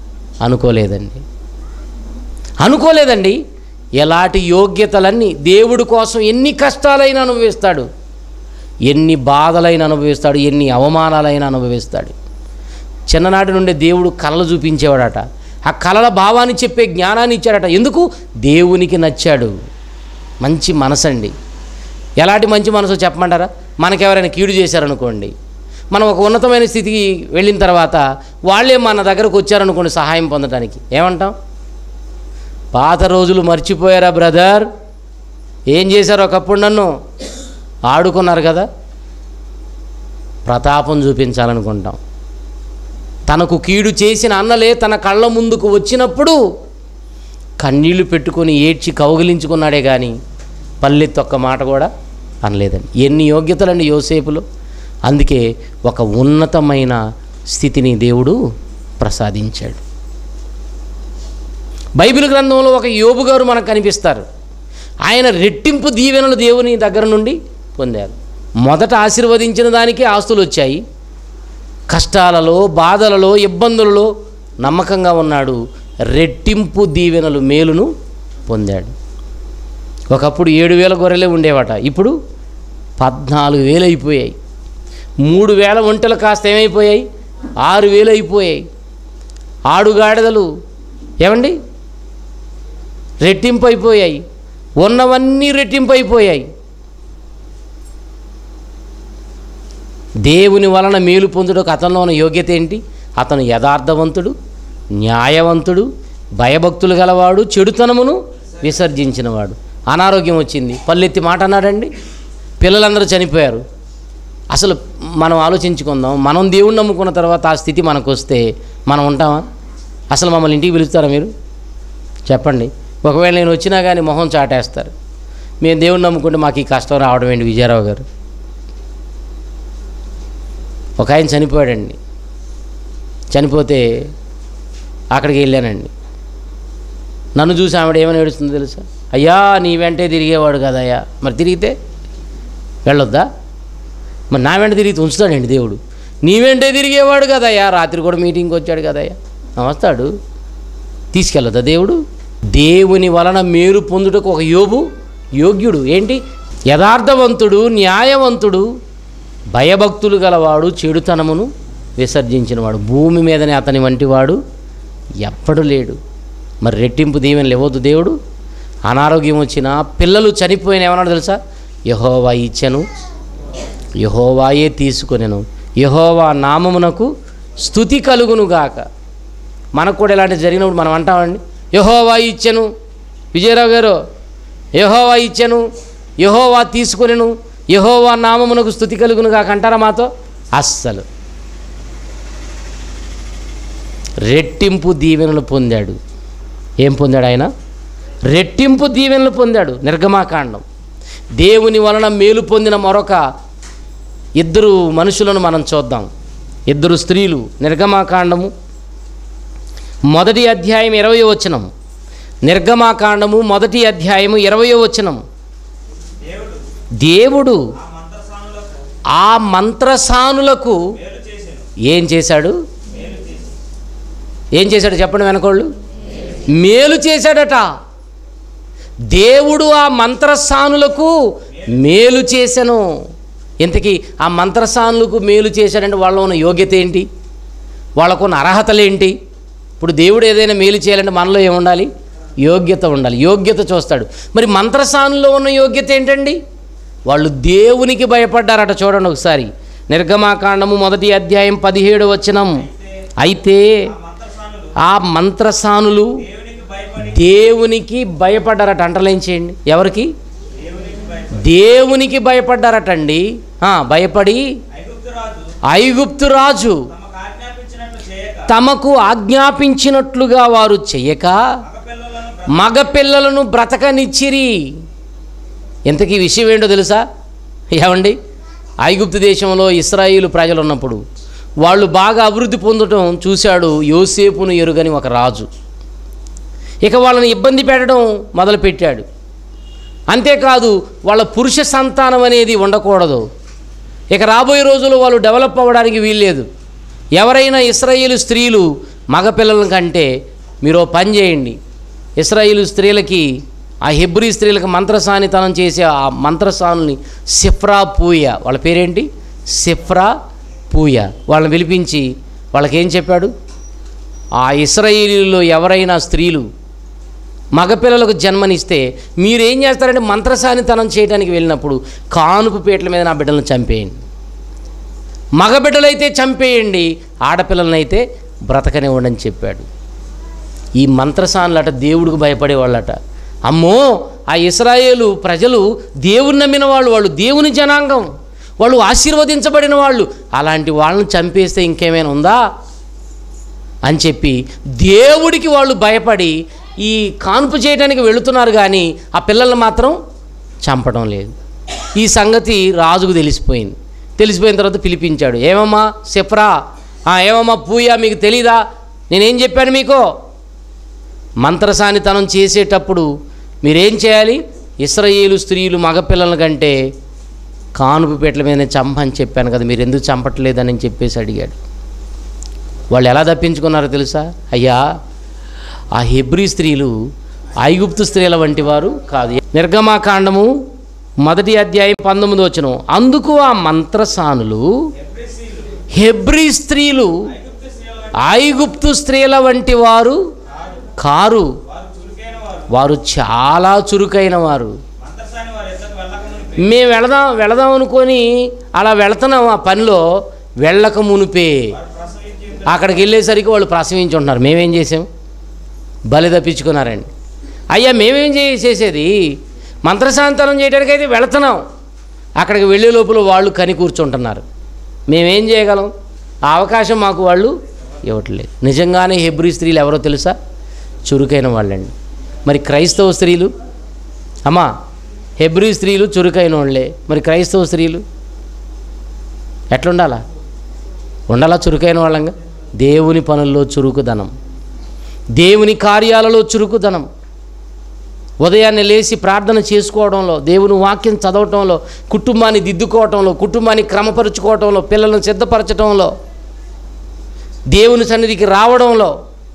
S1: అనుకోలేదండి. ఎలాంటి యోగ్యతలన్నీ దేవుడి కోసం ఎన్ని కష్టాలైనా అనుభవిస్తాడు, ఎన్ని బాధలైనా అనుభవిస్తాడు, ఎన్ని అవమానాలైనా అనుభవిస్తాడు. చిన్ననాటి నుండి దేవుడు కళలు చూపించేవాడట. ఆ కళల భావాన్ని చెప్పే జ్ఞానాన్ని ఇచ్చాడట. ఎందుకు? దేవునికి నచ్చాడు. మంచి మనసు అండి. ఎలాంటి మంచి మనసు చెప్పమంటారా? మనకెవరైనా కీడు చేశారనుకోండి, మనం ఒక ఉన్నతమైన స్థితికి వెళ్ళిన తర్వాత వాళ్ళే మన దగ్గరకు వచ్చారనుకోండి సహాయం పొందడానికి, ఏమంటాం? పాత రోజులు మర్చిపోయారా బ్రదర్? ఏం చేశారు ఒకప్పుడు? నన్ను ఆడుకున్నారు కదా. ప్రతాపం చూపించాలనుకుంటాం. తనకు కీడు చేసిన అన్నలే తన కళ్ళ ముందుకు వచ్చినప్పుడు కన్నీళ్లు పెట్టుకొని ఏడ్చి కౌగిలించుకున్నాడే కానీ పల్లెత్తి ఒక్క మాట కూడా అనలేదండి. ఎన్ని యోగ్యతలండి యోసేపులో. అందుకే ఒక ఉన్నతమైన స్థితిని దేవుడు ప్రసాదించాడు. బైబిల్ గ్రంథంలో ఒక యోబు గారు మనకు కనిపిస్తారు. ఆయన రెట్టింపు దీవెనలు దేవుని దగ్గర నుండి పొందారు. మొదట ఆశీర్వదించిన దానికే ఆస్తులు వచ్చాయి. కష్టాలలో, బాధలలో, ఇబ్బందులలో నమ్మకంగా ఉన్నాడు. రెట్టింపు దీవెనలు, మేలును పొందాడు. ఒకప్పుడు 7,000 గొర్రెలే ఉండేవట, ఇప్పుడు 14,000 అయిపోయాయి. 3,000 ఒంటెలు కాస్త ఏమైపోయాయి? 6,000 అయిపోయాయి. ఆడుగాడిదలు ఏమండి రెట్టింపు అయిపోయాయి. ఉన్నవన్నీ రెట్టింపు అయిపోయాయి. దేవుని వలన మేలు పొందుటకు అతనిలో ఉన్న యోగ్యత ఏంటి? అతను యథార్థవంతుడు, న్యాయవంతుడు, భయభక్తులు గలవాడు, చెడుతనమును విసర్జించినవాడు. అనారోగ్యం వచ్చింది, పల్లెత్తి మాట అన్నాడండి. పిల్లలందరూ చనిపోయారు. అసలు మనం ఆలోచించుకుందాం. మనం దేవుణ్ణి నమ్ముకున్న తర్వాత ఆ స్థితి మనకు వస్తే మనం ఉంటామా? అసలు మమ్మల్ని ఇంటికి పిలుస్తారా మీరు? చెప్పండి. ఒకవేళ నేను వచ్చినా కానీ మొహం చాటేస్తారు. మేము దేవుణ్ణి నమ్ముకుంటే మాకు ఈ కష్టం రావడం ఏంటి? విజయరావు గారు ఒక ఆయన చనిపోయాడండి. చనిపోతే అక్కడికి వెళ్ళానండి. నన్ను చూసి ఆవిడ ఏమని ఏడుస్తుందో తెలుసా? అయ్యా నీ వెంటే తిరిగేవాడు కదయ్యా. మరి తిరిగితే వెళ్ళొద్దా? మరి నా వెంట తిరిగితే ఉంచుతాడండి దేవుడు. నీ వెంటే తిరిగేవాడు కదయ్యా, రాత్రి కూడా మీటింగ్కి వచ్చాడు కదయ్యా, వస్తాడు. తీసుకెళ్ళదా దేవుడు? దేవుని వలన మేలు పొందుటకు ఒక యోబు యోగ్యుడు. ఏంటి? యథార్థవంతుడు, న్యాయవంతుడు, భయభక్తులు గలవాడు, చెడుతనమును విసర్జించినవాడు. భూమి మీదనే అతని వంటి వాడు ఎప్పుడు లేడు. మరి రెట్టింపు దీవెనలు ఇవ్వద్దు దేవుడు? అనారోగ్యం వచ్చినా, పిల్లలు చనిపోయిన ఏమన్నాడు తెలుసా? యెహోవా ఇచ్చెను, యెహోవాయే తీసుకొనెను, యెహోవా నామమునకు స్తుతి కలుగునుగాక. మనకు కూడా ఇలాంటి జరిగినప్పుడు మనం అంటామండి, యెహోవా ఇచ్చెను, విజయరావు గారు యెహోవా ఇచ్చెను, యెహోవా తీసుకొనెను, యెహోవా నామమునకు స్తుతి కలుగునుగాక అంటారా మాతో? అస్సలు. రెట్టింపు దీవెనలు పొందాడు. ఏం పొందాడు ఆయన? రెట్టింపు దీవెనలు పొందాడు. నిర్గమాకాండం. దేవుని వలన మేలు పొందిన మరొక ఇద్దరు మనుషులను మనం చూద్దాం. ఇద్దరు స్త్రీలు. నిర్గమాకాండము 1వ అధ్యాయం 20వ వచనం. నిర్గమాకాండము 1వ అధ్యాయము 20వ వచనం. దేవుడు ఆ మంత్రసానులకు ఏం చేశాడు? ఏం చేశాడు చెప్పండి వెనకోళ్ళు? మేలు చేశాడట. దేవుడు ఆ మంత్రసానులకు మేలు చేశాను. ఇంతకీ ఆ మంత్రసానులకు మేలు చేశాడంటే వాళ్ళలో ఉన్న యోగ్యత ఏంటి? వాళ్ళకున్న అర్హతలేంటి? ఇప్పుడు దేవుడు ఏదైనా మేలు చేయాలంటే మనలో ఏముండాలి? యోగ్యత ఉండాలి. యోగ్యత చూస్తాడు. మరి మంత్రసానుల్లో ఉన్న యోగ్యత ఏంటండి? వాళ్ళు దేవునికి భయపడ్డారట. చూడండి ఒకసారి. నిర్గమాకాండము 1వ అధ్యాయం 17వ వచనం. అయితే ఆ మంత్రసానులు దేవునికి భయపడ్డారట. అంటలేం చేయండి. ఎవరికి? దేవునికి భయపడ్డారటండి. భయపడి ఐగుప్తు రాజు తమకు ఆజ్ఞాపించినట్లుగా వారు చెయ్యక మగపిల్లలను బ్రతకనిచ్చిరి. ఇంతకీ విషయం ఏంటో తెలుసా? ఏమండి, ఐగుప్తు దేశంలో ఇశ్రాయేలు ప్రజలు ఉన్నప్పుడు వాళ్ళు బాగా అభివృద్ధి పొందడం చూశాడు యోసేపును ఎరుగని ఒక రాజు. ఇక వాళ్ళని ఇబ్బంది పెట్టడం మొదలుపెట్టాడు. అంతేకాదు వాళ్ళ పురుష సంతానం అనేది ఉండకూడదు. ఇక రాబోయే రోజుల్లో వాళ్ళు డెవలప్ అవ్వడానికి వీల్లేదు. ఎవరైనా ఇశ్రాయేలు స్త్రీలు మగపిల్లల కంటే మీరు పని చేయండి, ఇశ్రాయేలు స్త్రీలకి, ఆ హెబ్రీ స్త్రీలకు మంత్రసానితనం చేసే ఆ మంత్రసానుల్ని సిఫ్రా పూయ, వాళ్ళ పేరేంటి? సిఫ్రా పూయ, వాళ్ళని పిలిపించి వాళ్ళకేం చెప్పాడు? ఆ ఇశ్రాయేలీలో ఎవరైనా స్త్రీలు మగపిల్లలకు జన్మనిస్తే మీరేం చేస్తారంటే మంత్రసానితనం చేయడానికి వెళ్ళినప్పుడు కానుపు పీటల మీద నా బిడ్డలను చంపేయండి. మగబిడ్డలైతే చంపేయండి, ఆడపిల్లలనైతే బ్రతకనివ్వండి అని చెప్పాడు. ఈ మంత్రసానులట దేవుడికి భయపడేవాళ్ళట. అమ్మో, ఆ ఇశ్రాయేలు ప్రజలు దేవుని నమ్మిన వాళ్ళు, వాళ్ళు దేవుని జనాంగం, వాళ్ళు ఆశీర్వదించబడిన వాళ్ళు, అలాంటి వాళ్ళని చంపేస్తే ఇంకేమైనా ఉందా అని చెప్పి దేవుడికి వాళ్ళు భయపడి ఈ కాన్పు చేయడానికి వెళుతున్నారు, కానీ ఆ పిల్లల్ని మాత్రం చంపడం లేదు. ఈ సంగతి రాజుకు తెలిసిపోయింది. తెలిసిపోయిన తర్వాత పిలిపించాడు. ఏమమ్మా సిఫ్రా, ఏమమ్మా పూయ, మీకు తెలీదా నేనేం చెప్పాను మీకు? మంత్రసానితనం చేసేటప్పుడు మీరేం చేయాలి? ఇశ్రాయేలు స్త్రీలు మగపిల్లల కంటే కానుపు పీటల మీదనే చంపని చెప్పాను కదా, మీరు ఎందుకు చంపట్లేదని చెప్పేసి అడిగాడు. వాళ్ళు ఎలా తప్పించుకున్నారో తెలుసా? అయ్యా, ఆ హెబ్రీ స్త్రీలు ఐగుప్తు స్త్రీల వంటి వారు కాదు. నిర్గమాకాండము 1వ అధ్యాయం 19వ వచనం. అందుకు ఆ మంత్రసానులు హెబ్రీ స్త్రీలు ఐగుప్తు స్త్రీల వంటి వారు కారు, వారు చాలా చురుకైన వారు. మేము వెళదాం అనుకొని అలా వెళుతున్నాం. ఆ పనిలో వెళ్ళక మునిపే అక్కడికి వెళ్ళేసరికి వాళ్ళు ప్రసవించి ఉంటున్నారు. మేమేం చేసాం? బలి తప్పించుకున్నారండి. అయ్యా, మేమేం చేసేది? మంత్రసాంతనం చేయడానికైతే వెళుతున్నాం, అక్కడికి వెళ్ళే లోపల వాళ్ళు కని కూర్చుంటున్నారు. మేమేం చేయగలం? ఆ అవకాశం మాకు వాళ్ళు ఇవ్వట్లేదు. నిజంగానే హెబ్రీ స్త్రీలు ఎవరో తెలుసా? చురుకైన వాళ్ళండి. మరి క్రైస్తవ స్త్రీలు, అమ్మా, హెబ్రీ స్త్రీలు చురుకైన వాళ్ళే, మరి క్రైస్తవ స్త్రీలు ఎట్లుండాలా? ఉండాలా చురుకైన వాళ్ళంగా? దేవుని పనుల్లో చురుకుదనం, దేవుని కార్యాలలో చురుకుదనం. ఉదయాన్నే లేచి ప్రార్థన చేసుకోవడంలో, దేవుని వాక్యం చదవటంలో, కుటుంబాన్ని దిద్దుకోవటంలో, కుటుంబాన్ని క్రమపరుచుకోవటంలో, పిల్లలను సిద్ధపరచడంలో, దేవుని సన్నిధికి రావడంలో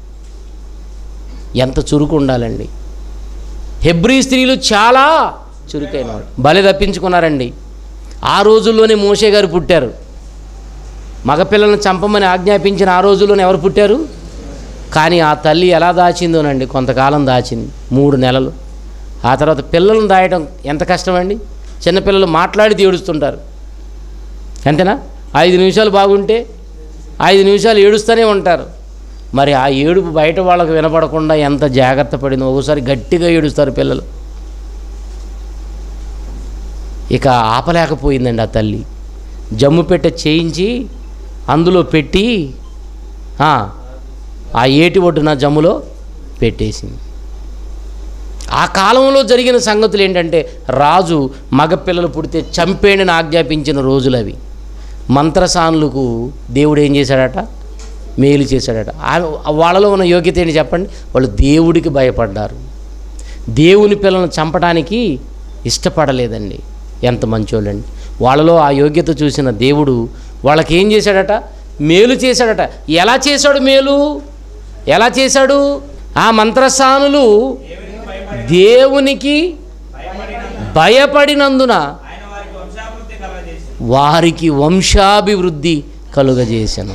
S1: ఎంత చురుకు ఉండాలండి. హెబ్రీ స్త్రీలు చాలా చురుకైన వాళ్ళు, బలి తప్పించుకున్నారండి. ఆ రోజుల్లోనే మోషే గారు పుట్టారు. మగపిల్లలను చంపమని ఆజ్ఞాపించిన ఆ రోజుల్లోనే ఎవరు పుట్టారు? కానీ ఆ తల్లి ఎలా దాచిందోనండి, కొంతకాలం దాచింది, 3 నెలలు. ఆ తర్వాత పిల్లలను దాయడం ఎంత కష్టమండి. చిన్నపిల్లలు మాట్లాడి ఏడుస్తుంటారు, అంతేనా? 5 నిమిషాలు బాగుంటే 5 నిమిషాలు ఏడుస్తూనే ఉంటారు. మరి ఆ ఏడుపు బయట వాళ్ళకు వినపడకుండా ఎంత జాగ్రత్త పడిందో. ఒకసారి గట్టిగా ఏడుస్తారు పిల్లలు. ఇక ఆపలేకపోయిందండి ఆ తల్లి. జమ్ము పెట్టె చేయించి అందులో పెట్టి ఆ ఏటి ఒడ్డున జమ్ములో పెట్టేసింది. ఆ కాలంలో జరిగిన సంగతులు ఏంటంటే, రాజు మగపిల్లలు పుడితే చంపేయని ఆజ్ఞాపించిన రోజులు అవి. మంత్రసానులకు దేవుడు ఏం చేశాడట? మేలు చేశాడట. వాళ్ళలో ఉన్న యోగ్యత ఏంటి చెప్పండి? వాళ్ళు దేవుడికి భయపడ్డారు. దేవుని పిల్లలను చంపడానికి ఇష్టపడలేదండి. ఎంత మంచోళ్ళండి. వాళ్ళలో ఆ యోగ్యత చూసిన దేవుడు వాళ్ళకి ఏం చేశాడట? మేలు చేశాడట. ఎలా చేశాడు మేలు? ఎలా చేశాడు? ఆ మంత్రసానులు దేవునికి భయపడినందున వారికి వంశాభివృద్ధి కలుగజేశాను.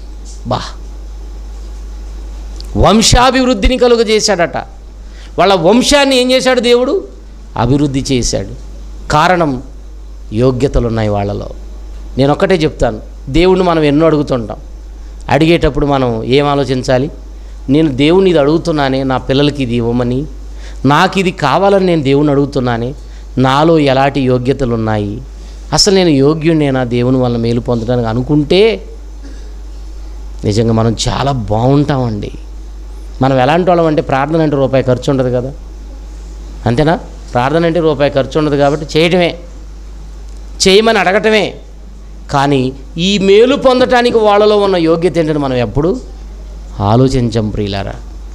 S1: వంశాభివృద్ధిని కలుగజేశాడట. వాళ్ళ వంశాన్ని ఏం చేశాడు దేవుడు? అభివృద్ధి చేశాడు. కారణం యోగ్యతలు ఉన్నాయి వాళ్ళలో. నేను ఒక్కటే చెప్తాను, దేవుణ్ణి మనం ఎన్నో అడుగుతుంటాం. అడిగేటప్పుడు మనం ఏం ఆలోచించాలి? నేను దేవుని ఇది అడుగుతున్నానే, నా పిల్లలకి ఇది ఇవ్వమని, నాకు ఇది కావాలని నేను దేవుని అడుగుతున్నానే, నాలో ఎలాంటి యోగ్యతలు ఉన్నాయి, అసలు నేను యోగ్యుడినేనా దేవుని వల్ల మేలు పొందడానికి అనుకుంటే నిజంగా మనం చాలా బాగుంటామండి. మనం ఎలాంటి వాళ్ళం అంటే, ప్రార్థన అంటే రూపాయి ఖర్చు ఉండదు కదా, అంతేనా? ప్రార్థన అంటే రూపాయి ఖర్చు ఉండదు కాబట్టి చేయమని అడగటమే. కానీ ఈ మేలు పొందటానికి వాళ్ళలో ఉన్న యోగ్యత ఏంటని మనం ఎప్పుడు ఆలోచించం ప్రియులారా.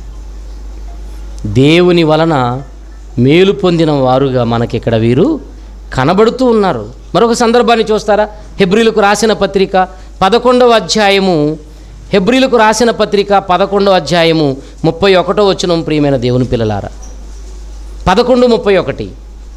S1: దేవుని వలన మేలు పొందిన వారుగా మనకిక్కడ వీరు కనబడుతూ ఉన్నారు. మరొక సందర్భాన్ని చూస్తారా? హెబ్రీలకు రాసిన పత్రిక 11వ అధ్యాయము, హెబ్రీలకు రాసిన పత్రిక 11వ అధ్యాయము 31వ వచనం. ప్రియమైన దేవుని పిల్లలారా, 11:31,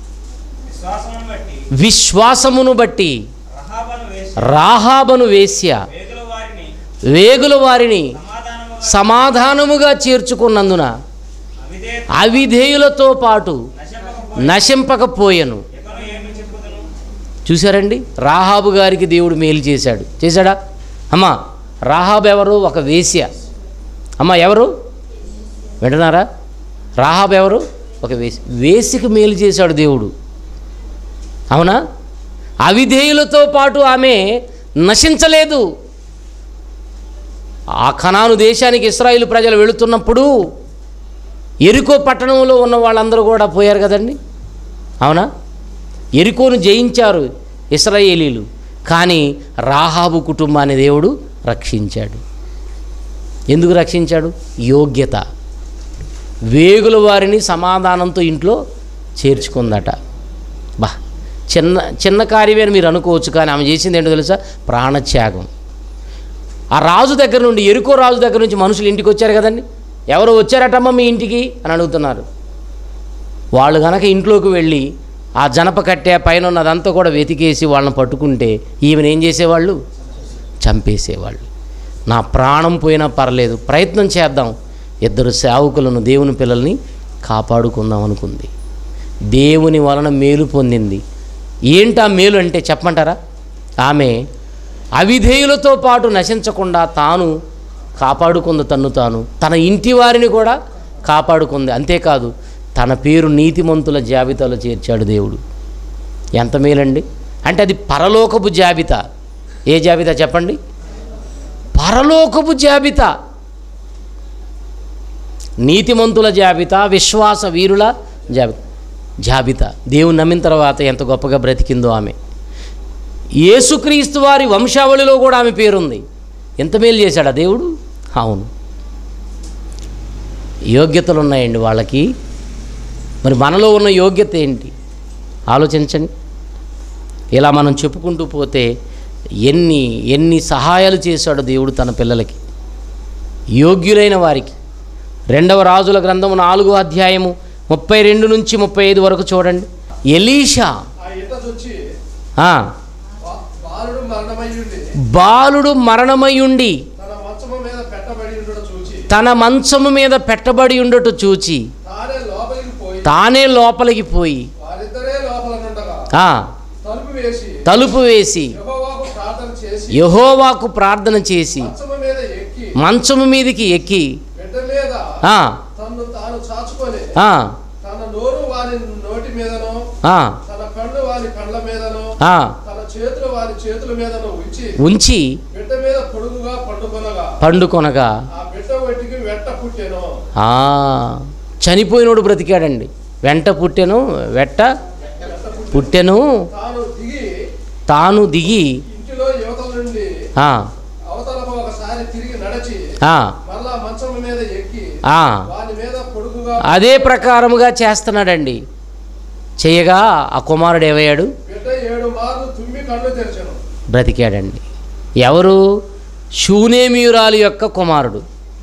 S1: విశ్వాసమును బట్టి రాహాబను వేశ్య వేగుల వారిని సమాధానముగా చేర్చుకున్నందున అవిధేయులతో పాటు నశింపకపోయెను. చూశారండి, రాహాబు గారికి దేవుడు మేలు చేశాడా? అమ్మా, రాహాబు ఎవరు? ఒక వేశ్య. అమ్మ ఎవరు? వింటున్నారా? రాహాబు ఎవరు? ఒక వేశ్యకి మేలు చేశాడు దేవుడు, అవునా? అవిధేయులతో పాటు ఆమె నశించలేదు. ఆ కనాను దేశానికి ఇశ్రాయేలు ప్రజలు వెళుతున్నప్పుడు ఎరికో పట్టణంలో ఉన్న వాళ్ళందరూ కూడా పోయారు కదండి, అవునా? ఎరికోను జయించారు ఇశ్రాయేలీలు, కానీ రాహాబు కుటుంబాన్ని దేవుడు రక్షించాడు. ఎందుకు రక్షించాడు? యోగ్యత. వేగుల వారిని సమాధానంతో ఇంట్లో చేర్చుకుందట. చిన్న కార్యమే అని మీరు అనుకోవచ్చు, కానీ ఆమె చేసింది ఏంటో తెలుసా? ప్రాణత్యాగం. ఆ రాజు దగ్గర నుండి, ఎరికో రాజు దగ్గర నుంచి మనుషులు ఇంటికి వచ్చారు కదండి. ఎవరో వచ్చారటమ్మ మీ ఇంటికి అని అడుగుతున్నారు. వాళ్ళు కనుక ఇంట్లోకి వెళ్ళి ఆ జనప కట్టె పైన ఉన్నదంతా కూడా వెతికేసి వాళ్ళని పట్టుకుంటే ఈమెను ఏం చేసేవాళ్ళు? చంపేసేవాళ్ళు. నా ప్రాణం పోయినా పర్లేదు, ప్రయత్నం చేద్దాం, 2 సేవకులను, దేవుని పిల్లల్ని కాపాడుకుందాం అనుకుంది. దేవుని వలన మేలు పొందింది. ఏంటా మేలు అంటే చెప్పమంటారా? ఆమె అవిధేయులతో పాటు నశించకుండా తాను కాపాడుకుంది, తాను తన ఇంటి వారిని కూడా కాపాడుకుంది. అంతేకాదు, తన పేరు నీతిమంతుల జాబితాలో చేర్చాడు దేవుడు. ఎంత మేలండి! అంటే అది పరలోకపు జాబితా. ఏ జాబితా చెప్పండి? పరలోకపు జాబితా. నీతిమంతుల జాబితా, విశ్వాస వీరుల జాబితా. దేవుని నమ్మిన తర్వాత ఎంత గొప్పగా బ్రతికిందో ఆమె. యేసుక్రీస్తు వారి వంశావళిలో కూడా ఆమె పేరుంది. ఎంత మేలు చేశాడా దేవుడు! అవును, యోగ్యతలు ఉన్నాయండి వాళ్ళకి. మరి మనలో ఉన్న యోగ్యత ఏంటి ఆలోచించండి. ఇలా మనం చెప్పుకుంటూ పోతే ఎన్ని సహాయాలు చేశాడో దేవుడు తన పిల్లలకి, యోగ్యులైన వారికి. 2వ రాజుల గ్రంథము 4వ అధ్యాయము 32 నుంచి 35 వరకు చూడండి. ఎలీషా బాలుడు మరణమయ్యుండి తన మంచము మీద పెట్టబడి ఉండట చూచి తానే లోపలికి పోయి తలుపు వేసి యెహోవాకు ప్రార్థన చేసి మంచము మీదకి ఎక్కి ఉంచి పండుకొనగా చనిపోయినోడు బ్రతికాడండి. వెంట పుట్టెను తాను దిగి అదే ప్రకారముగా చేస్తున్నాడండి. చేయగా ఆ కుమారుడు ఏమయ్యాడు? బ్రతికాడండి. ఎవరు? షూనేమీయురాలు యొక్క కుమారుడు.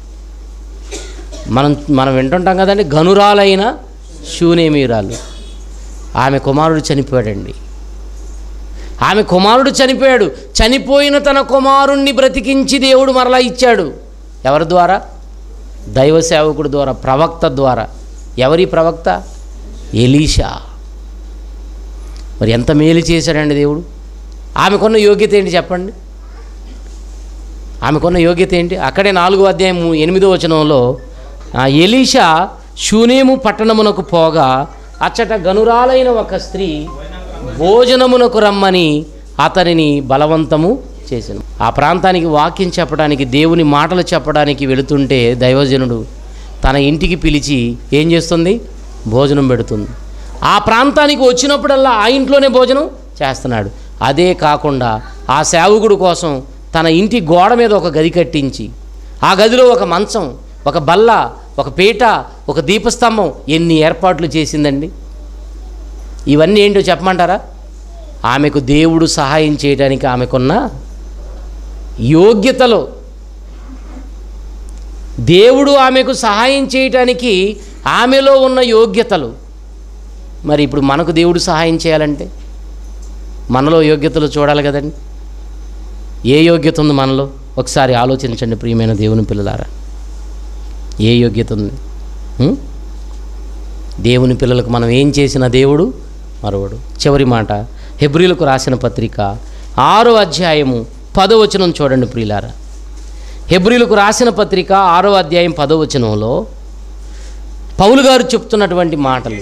S1: మనం వింటుంటాం కదండి, గనురాలైన షూనేమీయురాలు. ఆమె కుమారుడు చనిపోయాడండి. ఆమె కుమారుడు చనిపోయాడు. చనిపోయిన తన కుమారుణ్ణి బ్రతికించి దేవుడు మరలా ఇచ్చాడు. ఎవరి ద్వారా? దైవ సేవకుడి ద్వారా, ప్రవక్త ద్వారా. ఎవరి ప్రవక్త? ఎలీషా. మరి ఎంత మేలు చేశాడండి దేవుడు. ఆమెకున్న యోగ్యత ఏంటి చెప్పండి? ఆమెకున్న యోగ్యత ఏంటి? అక్కడే 4వ అధ్యాయం 8వ వచనంలో ఎలీషా షూనేము పట్టణమునకు పోగా అచ్చట గనురాలైన ఒక స్త్రీ భోజనమునకు రమ్మని అతనిని బలవంతము చేసెను. ఆ ప్రాంతానికి వాక్యం చెప్పడానికి, దేవుని మాటలు చెప్పడానికి వెళుతుంటే దైవజనుడు తన ఇంటికి పిలిచి ఏం చేస్తుంది? భోజనం పెడుతుంది. ఆ ప్రాంతానికి వచ్చినప్పుడల్లా ఆ ఇంట్లోనే భోజనం చేస్తున్నాడు. అదే కాకుండా ఆ సేవకుడు కోసం తన ఇంటి గోడ మీద ఒక గది కట్టించి ఆ గదిలో ఒక మంచం, ఒక బల్ల, ఒక పీట, ఒక దీపస్తంభం, ఎన్ని ఏర్పాట్లు చేసిందండి. ఇవన్నీ ఏంటో చెప్పమంటారా? ఆమెకు దేవుడు సహాయం చేయడానికి ఆమెకున్న యోగ్యతలో, దేవుడు ఆమెకు సహాయం చేయటానికి ఆమెలో ఉన్న యోగ్యతలు. మరి ఇప్పుడు మనకు దేవుడు సహాయం చేయాలంటే మనలో యోగ్యతలు చూడాలి కదండి. ఏ యోగ్యత ఉంది మనలో? ఒకసారి ఆలోచించండి ప్రియమైన దేవుని పిల్లలారా. ఏ యోగ్యత ఉంది? దేవుని పిల్లలకు మనం ఏం చేసిన దేవుడు మరవడు. చివరి మాట హెబ్రీలకు రాసిన పత్రిక 6వ అధ్యాయము 10వ వచనం చూడండి ప్రియులారా. హెబ్రీలకు రాసిన పత్రిక 6వ అధ్యాయం 10వ వచనంలో పౌలు గారు చెప్తున్నటువంటి మాటలు,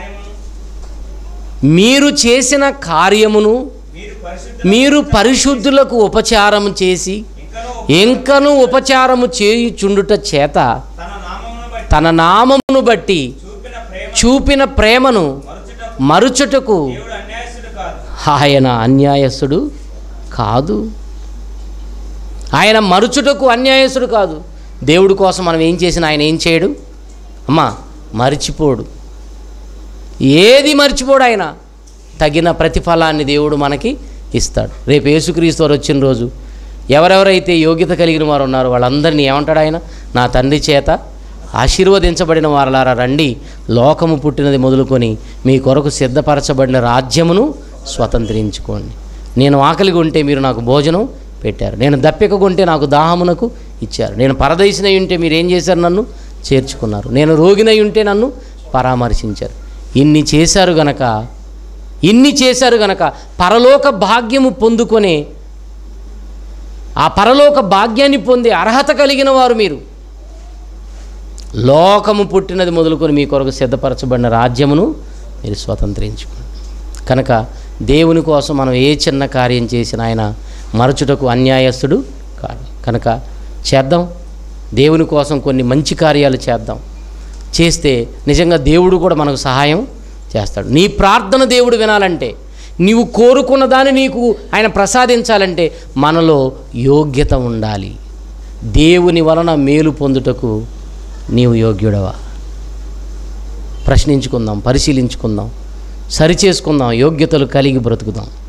S1: మీరు చేసిన కార్యమును మీరు పరిశుద్ధులకు ఉపచారము చేసి ఇంకను ఉపచారము చేయుచుండుట చేత తన నామమును బట్టి చూపిన ప్రేమను మరుచుటకు ఆయన అన్యాయస్తుడు కాదు. ఆయన మరుచుటకు అన్యాయస్తుడు కాదు. దేవుడి కోసం మనం ఏం చేసినా ఆయన ఏం చేయడు అమ్మా, మరిచిపోడు. ఏది మర్చిపోడు. ఆయన తగిన ప్రతిఫలాన్ని దేవుడు మనకి ఇస్తాడు. రేపు యేసుక్రీస్తు వారు వచ్చిన రోజు ఎవరెవరైతే యోగ్యత కలిగిన వారు ఉన్నారో వాళ్ళందరినీ ఏమంటాడు ఆయన? నా తండ్రి చేత ఆశీర్వదించబడిన వారలారా రండి, లోకము పుట్టినది మొదలుకొని మీ కొరకు సిద్ధపరచబడిన రాజ్యమును స్వతంత్రించుకోండి. నేను ఆకలిగా ఉంటే మీరు నాకు భోజనం పెట్టారు, నేను దప్పికగా ఉంటే నాకు దాహమునకు ఇచ్చారు, నేను పరదేశినై ఉంటే మీరు ఏం చేశారు? నన్ను చేర్చుకున్నారు, నేను రోగినై ఉంటే నన్ను పరామర్శించారు. ఇన్ని చేశారు గనక పరలోక భాగ్యము పొందుకొని ఆ పరలోక భాగ్యాన్ని పొందే అర్హత కలిగిన వారు మీరు. లోకము పుట్టినది మొదలుకొని మీ కొరకు సిద్ధపరచబడిన రాజ్యమును మీరు స్వతంత్రించుకోండి. కనుక దేవుని కోసం మనం ఏ చిన్న కార్యం చేసినా ఆయన మరచుటకు అన్యాయస్తుడు కాదు. కనుక చేద్దాం, దేవుని కోసం కొన్ని మంచి కార్యాలు చేద్దాం. చేస్తే నిజంగా దేవుడు కూడా మనకు సహాయం చేస్తాడు. నీ ప్రార్థన దేవుడు వినాలంటే, నీవు కోరుకున్న దాన్ని నీకు ఆయన ప్రసాదించాలంటే మనలో యోగ్యత ఉండాలి. దేవుని వలన మేలు పొందుటకు నీవు యోగ్యుడవా? ప్రశ్నించుకుందాం, పరిశీలించుకుందాం, సరిచేసుకుందాం, యోగ్యతలు కలిగి బ్రతుకుదాం.